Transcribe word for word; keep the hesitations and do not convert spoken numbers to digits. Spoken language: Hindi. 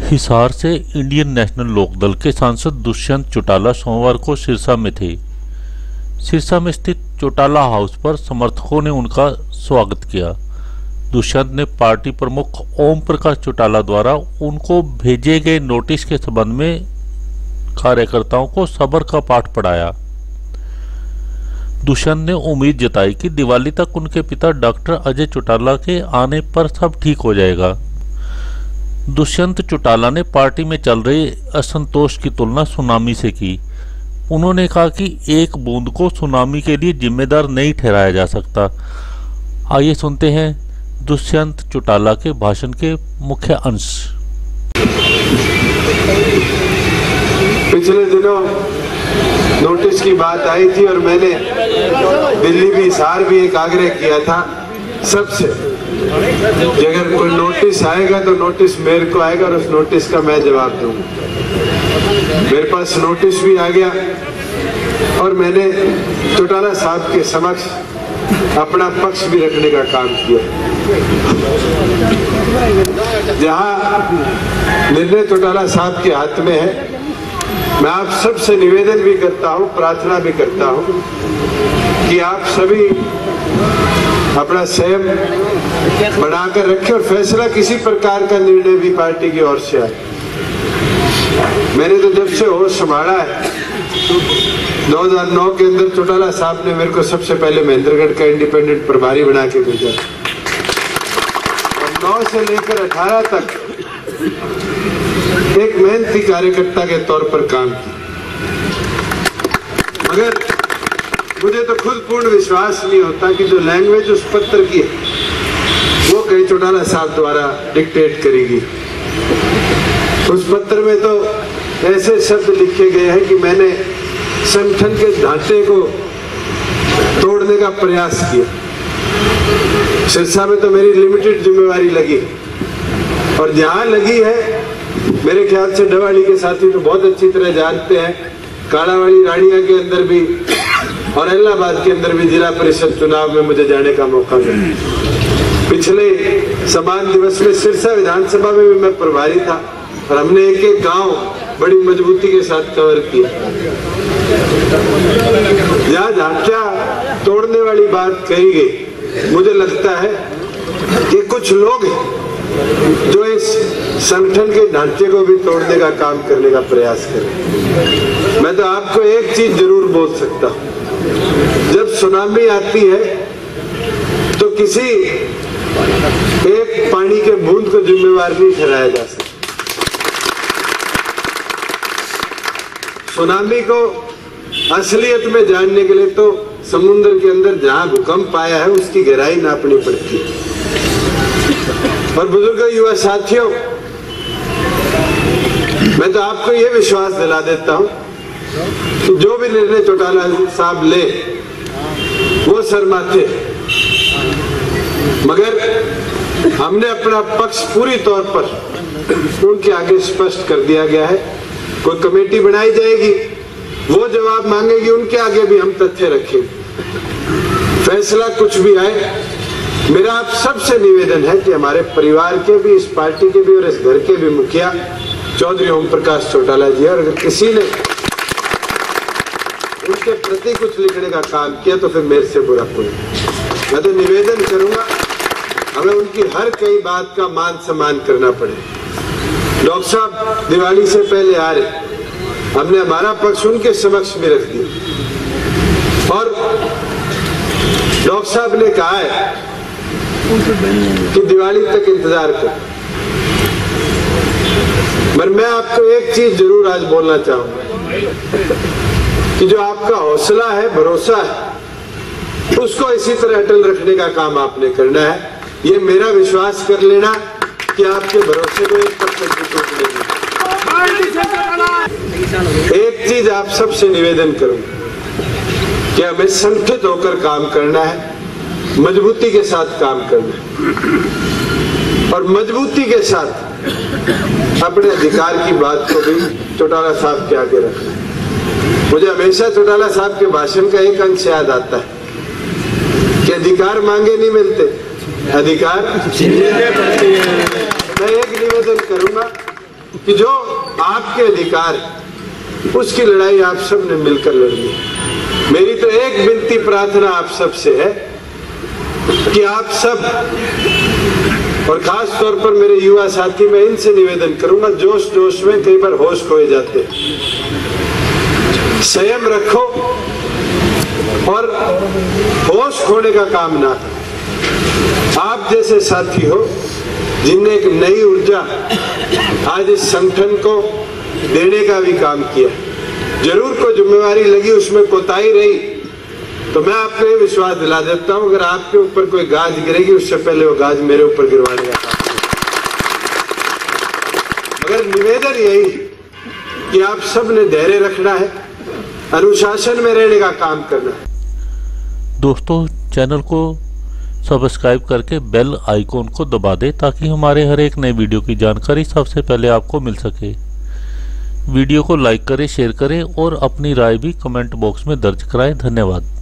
हिसार से इंडियन नेशनल लोक दल के सांसद दुष्यंत चौटाला सोमवार को सिरसा में थे। सिरसा में स्थित चौटाला हाउस पर समर्थकों ने उनका स्वागत किया। दुष्यंत ने पार्टी प्रमुख ओम प्रकाश चौटाला द्वारा उनको भेजे गए नोटिस के संबंध में कार्यकर्ताओं को सब्र का पाठ पढ़ाया। दुष्यंत ने उम्मीद जताई कि दिवाली तक उनके पिता डॉक्टर अजय चौटाला के आने पर सब ठीक हो जाएगा। दुष्यंत चौटाला ने पार्टी में चल रहे असंतोष की तुलना सुनामी से की। उन्होंने कहा कि एक बूंद को सुनामी के लिए जिम्मेदार नहीं ठहराया जा सकता। आइए सुनते हैं दुष्यंत चौटाला के भाषण के मुख्य अंश। पिछले दिनों नोटिस की बात आई थी और मैंने दिल्ली भी हिसार भी एक आग्रह किया था सबसे कि अगर कोई नोटिस आएगा तो नोटिस मेरे को आएगा और उस नोटिस का मैं जवाब दूंगा। मेरे पास नोटिस भी आ गया और मैंने चौटाला साहब के समक्ष अपना पक्ष भी रखने का काम किया। जहां निर्णय चौटाला साहब के हाथ में है, मैं आप सबसे निवेदन भी करता हूं, प्रार्थना भी करता हूं कि आप सभी अपना संयम बनाकर रखें और फैसला किसी प्रकार का निर्णय भी पार्टी की ओर से आए। मैंने तो जब से होश संभाला है, दो हज़ार नौ के अंदर चौटाला साहब ने मेरे को सबसे पहले महेंद्रगढ़ का इंडिपेंडेंट प्रभारी बना के भेजा और नौ से लेकर अठारह तक एक मेहनती कार्यकर्ता के तौर पर काम किया। मगर मुझे तो खुद पूर्ण विश्वास नहीं होता कि जो लैंग्वेज उस पत्र की है वो कहीं चौटाला साहब द्वारा डिक्टेट करेगी। उस पत्र में तो ऐसे शब्द लिखे गए हैं कि मैंने संगठन के ढांचे को तोड़ने का प्रयास किया। सिरसा में तो मेरी लिमिटेड जिम्मेवारी लगी और जहां लगी है मेरे ख्याल से डवाड़ी के साथी तो बहुत अच्छी तरह जानते हैं, कालावाड़ी रानिया के अंदर भी और इलाहाबाद के अंदर भी जिला परिषद चुनाव में मुझे जाने का मौका मिला। पिछले समान दिवस में सिरसा विधानसभा में भी मैं प्रभारी था और हमने एक एक गांव बड़ी मजबूती के साथ कवर किया। जहां ढांचा तोड़ने वाली बात कही गई, मुझे लगता है कि कुछ लोग जो इस संगठन के ढांचे को भी तोड़ने का काम करने का प्रयास करें। मैं तो आपको एक चीज जरूर बोल सकता हूं, जब सुनामी आती है तो किसी एक पानी के बूंद को जिम्मेवार नहीं ठहराया जा सकता। सुनामी को असलियत में जानने के लिए तो समुद्र के अंदर जहां भूकंप आया है उसकी गहराई नापनी पड़ती है। और बुजुर्गों, युवा साथियों, मैं तो आपको यह विश्वास दिला देता हूं कि जो भी निर्णय चौटाला साहब ले वो शर्माते, मगर हमने अपना पक्ष पूरी तौर पर उनके आगे स्पष्ट कर दिया गया है। कोई कमेटी बनाई जाएगी, वो जवाब मांगेगी, उनके आगे भी हम तथ्य रखेंगे। फैसला कुछ भी आए, मेरा आप सबसे निवेदन है कि हमारे परिवार के भी, इस पार्टी के भी और इस घर के भी मुखिया चौधरी ओम प्रकाश चौटाला जी, और अगर किसी ने उनके प्रति कुछ लिखने का काम किया तो फिर मेरे से बुरा कोई। मैं तो निवेदन करूंगा, हमें उनकी हर कई बात का मान सम्मान करना पड़े। डॉक्टर साहब दिवाली से पहले आ रहे, हमने हमारा पक्ष उनके समक्ष में रख दिया और डॉक्टर साहब ने कहा है कि दिवाली तक इंतजार कर। पर मैं आपको एक चीज जरूर आज बोलना चाहूंगा कि जो आपका हौसला है, भरोसा है, उसको इसी तरह अटल रखने का काम आपने करना है। ये मेरा विश्वास कर लेना कि आपके भरोसे को एक परसेंट भी टूट नहीं। एक चीज आप सबसे निवेदन करूंगा कि हमें संगठित होकर काम करना है, मजबूती के साथ काम करना है और मजबूती के साथ अपने अधिकार की बात को भी चौटाला साहब के आगे रखना है। मुझे हमेशा चौटाला साहब के भाषण का एक अंश याद आता है कि अधिकार मांगे नहीं मिलते, अधिकार। मैं एक निवेदन करूंगा कि जो आपके अधिकार उसकी लड़ाई आप सब ने मिलकर लड़नी। मेरी तो एक विनती प्रार्थना आप सब से है कि आप सब, और खास तौर पर मेरे युवा साथी, मैं इनसे निवेदन करूंगा, जोश जोश में कई बार होश खोए जाते, संयम रखो और होश खोने का काम ना करो। आप जैसे साथी हो जिनने एक नई ऊर्जा आज इस संगठन को देने का भी काम किया, जरूर कोई जिम्मेवारी लगी, उसमें कोताही रही तो मैं आपको ये विश्वास दिला देता हूं, अगर आपके ऊपर कोई गाज गिरेगी उससे पहले वो गाज मेरे ऊपर गिरवाने का काम। मगर निवेदन यही कि आप सब ने धैर्य रखना है, अनुशासन में रहने का काम करना है। दोस्तों, चैनल को सब्सक्राइब करके बेल आइकॉन को दबा दें ताकि हमारे हर एक नए वीडियो की जानकारी सबसे पहले आपको मिल सके। वीडियो को लाइक करें, शेयर करें और अपनी राय भी कमेंट बॉक्स में दर्ज कराएं। धन्यवाद।